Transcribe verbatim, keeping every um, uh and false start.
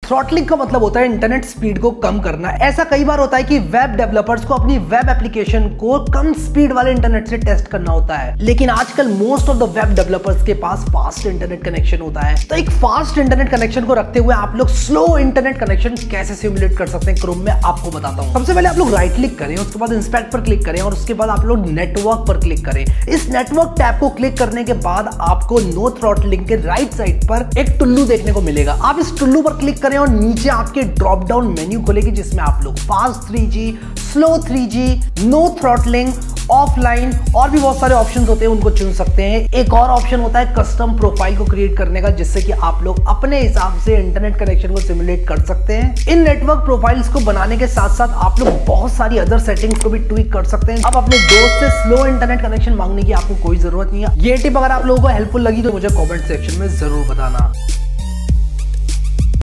Throttling का मतलब होता है इंटरनेट स्पीड को कम करना। ऐसा कई बार होता है कि वेब डेवलपर्स को अपनी वेब एप्लीकेशन को कम स्पीड वाले इंटरनेट से टेस्ट करना होता है, लेकिन आजकल most of the web developers के पास फास्ट इंटरनेट कनेक्शन होता है। तो एक फास्ट इंटरनेट कनेक्शन को रखते हुए आप लोग स्लो इंटरनेट कनेक्शन कैसे सिमुलेट कर सकते हैं क्रोम में, आपको बताता हूं। सबसे पहले आप लोग राइट क्लिक करें, उसके बाद इंस्पेक्ट पर क्लिक करें और उसके बाद आप लोग नेटवर्क पर क्लिक करें। इस नेटवर्क टैब को क्लिक करने के बाद आपको नो थ्रॉटलिंग के राइट साइड पर एक टुल्लू देखने को मिलेगा। आप इस टुल्लू पर क्लिक करें और नीचे आपके ड्रॉप डाउन मेन्यू खुलेगी जिसमें आप लोग fast three G, slow three G, no throttling, offline और भी बहुत सारे ऑप्शंस होते हैं, उनको चुन सकते हैं। एक और ऑप्शन होता है कस्टम प्रोफाइल को क्रिएट करने का, जिससे कि आप लोग अपने हिसाब से इंटरनेट कनेक्शन को सिमुलेट कर सकते हैं। इन नेटवर्क प्रोफाइल्स को बनाने के साथ साथ आप लोग बहुत सारी अदर सेटिंग्स को भी ट्विक कर सकते हैं। अब अपने दोस्त से स्लो इंटरनेट कनेक्शन मांगने की आपको कोई जरूरत नहीं है। ये टिप अगर आप लोगों को हेल्पफुल लगी तो मुझे कमेंट सेक्शन में जरूर बताना।